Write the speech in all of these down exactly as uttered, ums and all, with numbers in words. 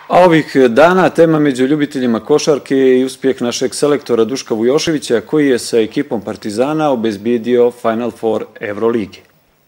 A ovih dana tema među ljubiteljima košarke je i uspjeh našeg selektora Duška Vujoševića koji je sa ekipom Partizana obezbijedio Final Four Evrolige.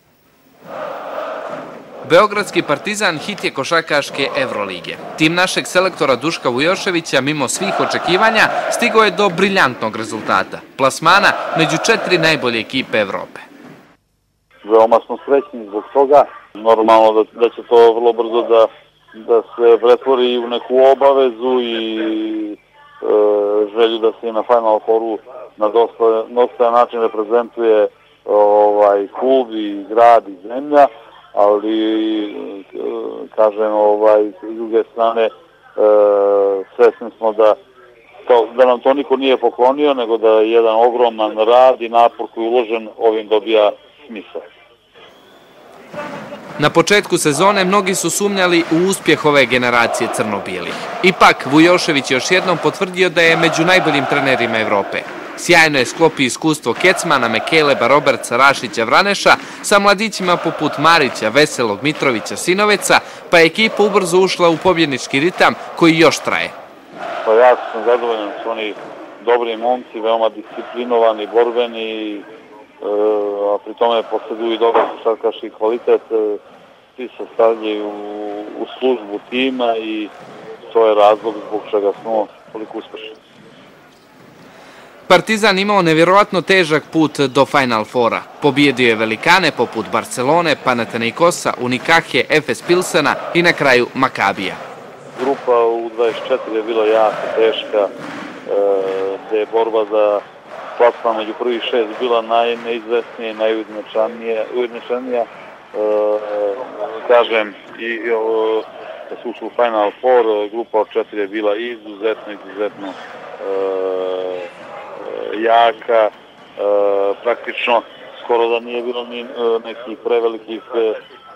Beogradski Partizan hit je košarkaške Evrolige. Tim našeg selektora Duška Vujoševića, mimo svih očekivanja, stigao je do briljantnog rezultata, plasmana među četiri najbolje ekipe Evrope. Veoma smo srećni zbog toga. Normalno da, da će to vrlo brzo da, da se pretvori u neku obavezu i e, želju da se i na Final Fouru na dosta, dosta način reprezentuje ovaj, klub i grad i zemlja. Ali, kažem, ovaj, s druge strane, e, svesni smo da, to, da nam to niko nije poklonio, nego da je jedan ogroman rad i napor koji je uložen ovim dobija smisao. Na početku sezone mnogi su sumnjali u uspjeh ove generacije crno-bijelih. Ipak, Vujošević je još jednom potvrdio da je među najboljim trenerima Evrope. Sjajno je sklopio iskustvo Kecmana, Mekeleba, Robertsa, Rašića, Vraneša sa mladićima poput Marića, Veselog, Mitrovića, Sinoveca, pa je ekipa ubrzo ušla u pobjednički ritam koji još traje. Pa ja sam zadovoljan, su oni dobri momci, veoma disciplinovani, borbeni, e, a pri tome posjeduju i dobar košarkaški kvalitet, e, svi se stavljaju u, u službu tima i to je razlog zbog čega smo toliko uspešni. Partizan imao nevjerovatno težak put do Final Fora. Pobijedio je velikane poput Barcelone, Panathinaikosa, Unikahe, Efes Pilsena i na kraju Makabija. Grupa u dvadeset četiri je bila jako teška, gde je borba za plasman među prvih šest bila najneizvesnije i najujednačenija. Kažem, i da su ušli u Final Four, grupa od četiri je bila izuzetno, izuzetno jaka, e, praktično skoro da nije bilo ni e, nekih prevelikih e,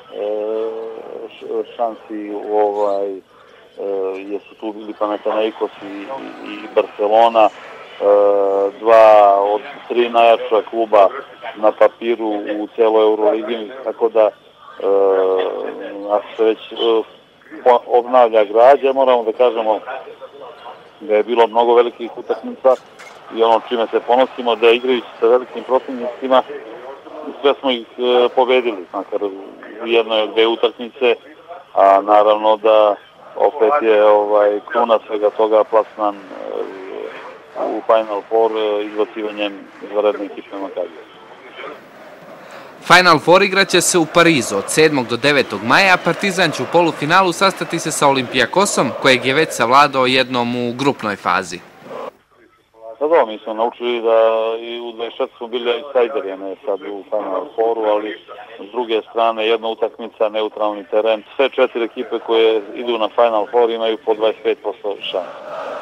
šansi ovaj, e, jer su tu bili Panathinaikos i, i, i Barcelona, e, dva od tri najjača kluba na papiru u celoj Euroligi, tako da e, ako se već e, obnavlja građa, moramo da kažemo da je bilo mnogo velikih utakmica i ono čime se ponosimo da igrajući sa velikim protivnicima sve smo ih e, pobedili, makar u jednoj od dve utakmice, a naravno da opet je ovaj, kruna svega toga plasman e, u Final Four e, izbacivanjem izvanredne ekipe Makabija. Final Four igraće se u Parizu od sedmog do devetog maja, a Partizan će u polufinalu sastati se sa Olimpijakosom, kojeg je već savladao jednom u grupnoj fazi. Sada mi smo naučili da i u dvadeset četiri smo bili outsider, ne sad u Final Fouru, ali s druge strane jedna utakmica, neutralni teren. Sve četiri ekipe koje idu na Final Four imaju po dvadeset pet posto šanse.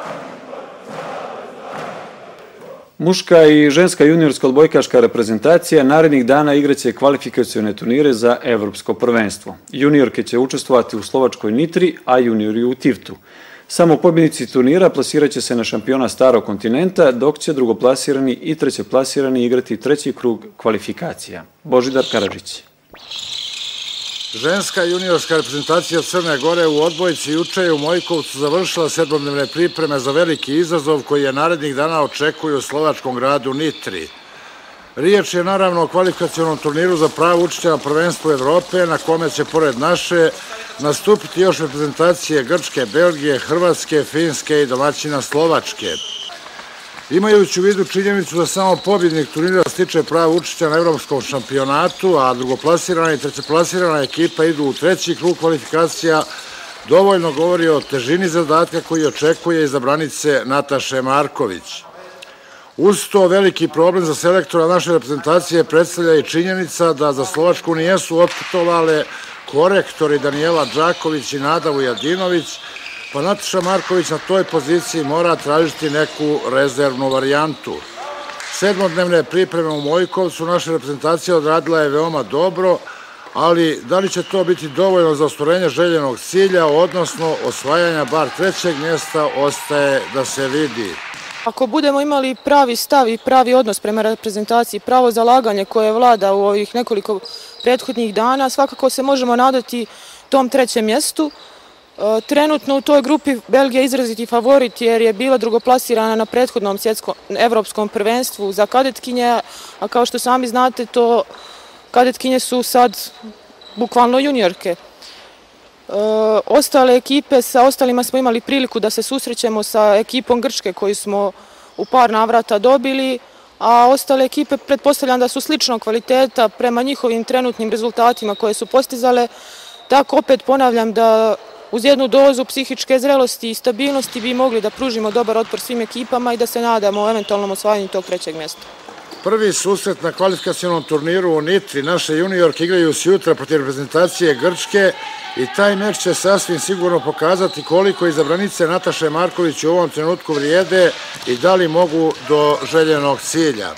Muška i ženska juniorska odbojkaška reprezentacija narednih dana igraće kvalifikacione turnire za evropsko prvenstvo. Juniorke će učestvovati u slovačkoj Nitri, a juniori u Tivtu. Samo pobjednici turnira plasirat će se na šampiona starog kontinenta, dok će drugoplasirani i trećeplasirani igrati treći krug kvalifikacija. Božidar Karadžić. Ženska juniorska reprezentacija Crne Gore u odbojci juče je u Mojkovcu završila sedmodnevne pripreme za veliki izazov koji je narednih dana očekuju u slovačkom gradu Nitri. Riječ je naravno o kvalifikacionom turniru za pravo učešće na prvenstvu Evrope, na kome će pored naše nastupiti još reprezentacije Grčke, Belgije, Hrvatske, Finske i domaćina Slovačke. Imajući u vidu činjenicu da samo pobjednik turnira stiče pravo učešća na evropskom šampionatu, a drugoplasirana i trećeplasirana ekipa idu u treći krug kvalifikacija, dovoljno govori o težini zadatka koji očekuje izabranice Nataše Marković. Uz to veliki problem za selektora naše reprezentacije predstavlja i činjenica da za Slovačku nijesu otputovale korektori Danijela Đaković i Nada Vujadinović, pa Nataša Marković na toj poziciji mora tražiti neku rezervnu varijantu. Sedmodnevne pripreme u Mojkovcu naša reprezentacija odradila je veoma dobro, ali da li će to biti dovoljno za ostvarenje željenog cilja, odnosno osvajanja bar trećeg mjesta, ostaje da se vidi. Ako budemo imali pravi stav i pravi odnos prema reprezentaciji, pravo zalaganje koje vlada u ovih nekoliko prethodnih dana, svakako se možemo nadati tom trećem mjestu. Trenutno u toj grupi Belgija je izraziti favorit jer je bila drugoplasirana na prethodnom svjetskom evropskom prvenstvu za kadetkinje, a kao što sami znate, to kadetkinje su sad bukvalno juniorke. Ostale ekipe, sa ostalima smo imali priliku da se susrećemo sa ekipom Grčke koju smo u par navrata dobili, a ostale ekipe pretpostavljam da su sličnog kvaliteta prema njihovim trenutnim rezultatima koje su postizale. Tako opet ponavljam da uz jednu dozu psihičke zrelosti i stabilnosti bi mogli da pružimo dobar otpor svim ekipama i da se nadamo o eventualnom osvajanju tog trećeg mjesta. Prvi susret na kvalifikacionom turniru u Nitri naše juniorke igraju sutra protiv reprezentacije Grčke i taj meč će sasvim sigurno pokazati koliko izabranice Nataše Marković u ovom trenutku vrijede i da li mogu do željenog cilja.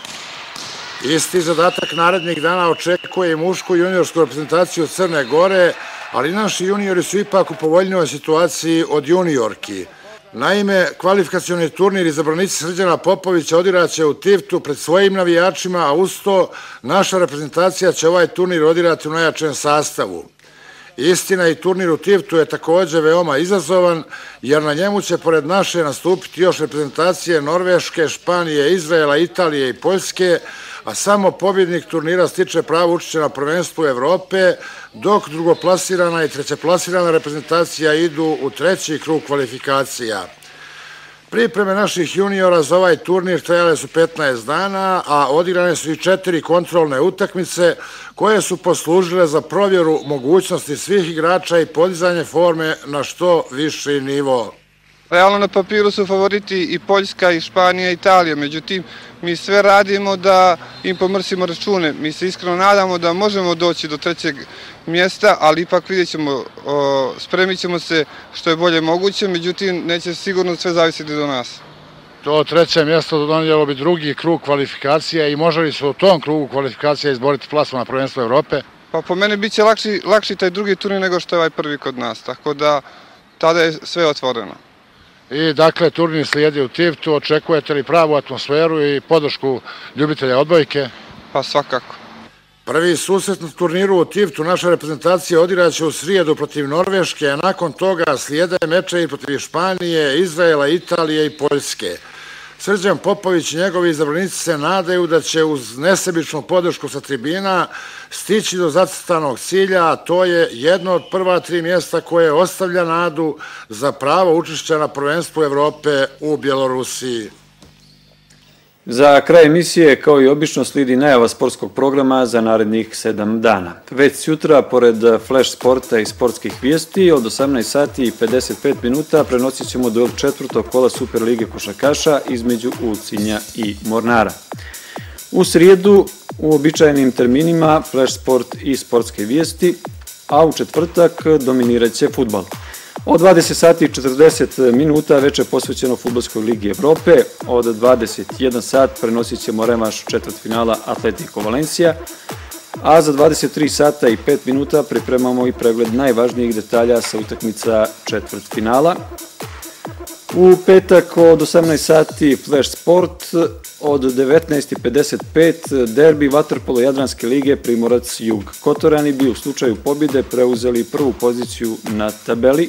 Isti zadatak narednih dana očekuje i mušku juniorsku reprezentaciju Crne Gore, ali naši juniori su ipak u povoljnijoj situaciji od juniorki. Naime, kvalifikacioni turnir izabranici Srđana Popovića odiraće u Tivtu pred svojim navijačima, a uz to naša reprezentacija će ovaj turnir odirati u najjačem sastavu. Istina, i turnir u Tivtu je također veoma izazovan, jer na njemu će pored naše nastupiti još reprezentacije Norveške, Španije, Izraela, Italije i Poljske, a samo pobjednik turnira stiče pravo učešća na prvenstvu Evrope, dok drugoplasirana i trećeplasirana reprezentacija idu u treći krug kvalifikacija. Pripreme naših juniora za ovaj turnir trajale su petnaest dana, a odigrane su i četiri kontrolne utakmice koje su poslužile za provjeru mogućnosti svih igrača i podizanje forme na što viši nivo. Realno na papiru su favoriti i Poljska, i Španija, i Italija, međutim mi sve radimo da im pomrsimo račune. Mi se iskreno nadamo da možemo doći do trećeg mjesta, ali ipak vidjet ćemo, spremit ćemo se što je bolje moguće, međutim neće sigurno sve zavisiti do nas. To treće mjesto donijelo bi drugi krug kvalifikacija i može li se u tom krugu kvalifikacija izboriti plasman na prvenstvo Evrope? Pa po mene bit će lakši, lakši taj drugi turnir nego što je ovaj prvi kod nas, tako da tada je sve otvoreno. I dakle, turnir slijedi u Tivtu, očekujete li pravu atmosferu i podršku ljubitelja odbojke? Pa svakako. Prvi susret na turniru u Tivtu naša reprezentacija odiraće u srijedu protiv Norveške, a nakon toga slijede mečevi protiv Španije, Izraela, Italije i Poljske. Srđan Popović i njegovi izabranici se nadaju da će uz nesebičnu podršku sa tribina stići do zacrtanog cilja, a to je jedno od prva tri mjesta koje ostavlja nadu za pravo učešća na prvenstvu Evrope u Bjelorusiji. Za kraj emisije, kao i obično, slijedi najava sportskog programa za narednih sedam dana. Već sutra, pored Flash sporta i sportskih vijesti, od osamnaest sati i pedeset pet minuta prenosit ćemo duel četvrtog kola Super lige košarkaša između Ulcinja i Mornara. U srijedu, u običajnim terminima, Flash sport i sportske vijesti, a u četvrtak dominirat će fudbal. Od dvadeset sati i četrdeset minuta već je posvećeno Fudbalskoj ligi Evrope, od dvadeset jedan sat prenosit ćemo revanš četvrtfinala Atletico Valencia, a za dvadeset tri sata i pet minuta pripremamo i pregled najvažnijih detalja sa utakmica četvrtfinala. U petak od osamnaest sati Flash Sport, od devetnaest i pedeset pet derbi vaterpolo Jadranske lige Primorac Jug. Kotorani bi u slučaju pobjede preuzeli prvu poziciju na tabeli.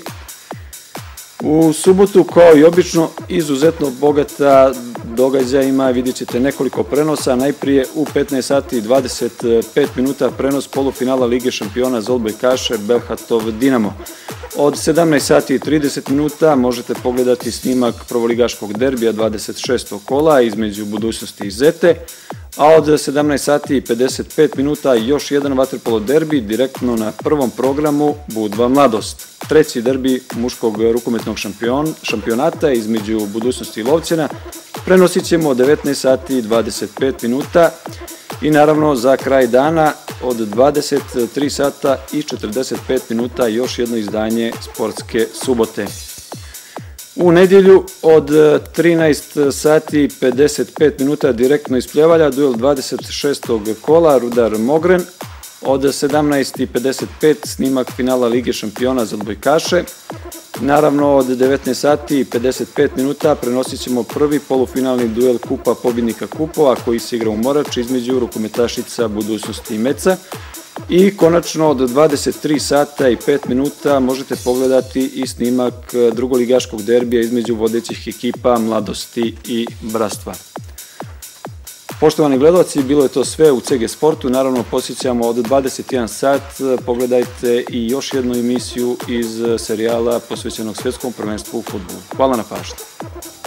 U subotu, kao i obično, izuzetno bogata događajima, vidjet ćete nekoliko prenosa. Najprije u petnaest sati i dvadeset pet minuta prenos polufinala Lige šampiona za odbojkaše Belhatov Dinamo. Od sedamnaest sati i trideset minuta možete pogledati snimak prvoligaškog derbija dvadeset šestog kola između Budućnosti i Zete, a od sedamnaest sati i pedeset pet minuta još jedan vaterpolo derbi direktno na prvom programu Budva Mladost. Treći derbi muškog rukometnog šampion, šampionata između Budućnosti i Lovćena prenosit ćemo od devetnaest sati i dvadeset pet minuta i naravno za kraj dana od dvadeset tri sata i četrdeset pet minuta još jedno izdanje Sportske subote. U nedjelju od trinaest sati i pedeset pet minuta direktno iz Pljevalja duel dvadeset šestog kola Rudar Mogren, od sedamnaest i pedeset pet snimak finala Lige šampiona za odbojkaše. Naravno od devetnaest sati i pedeset pet minuta prenosit ćemo prvi polufinalni duel Kupa pobjednika kupova koji se igra u Morači između rukometašica Budućnosti i Meca, I konačno od dvadeset tri sata i pet minuta možete pogledati i snimak drugoligaškog derbija između vodećih ekipa Mladosti i Bratstva. Poštovani gledalci, bilo je to sve u C G Sportu. Naravno, posjećamo od dvadeset jedan sat. Pogledajte i još jednu emisiju iz serijala posvećenog svjetskom prvenstvu u fudbalu. Hvala na pažnji.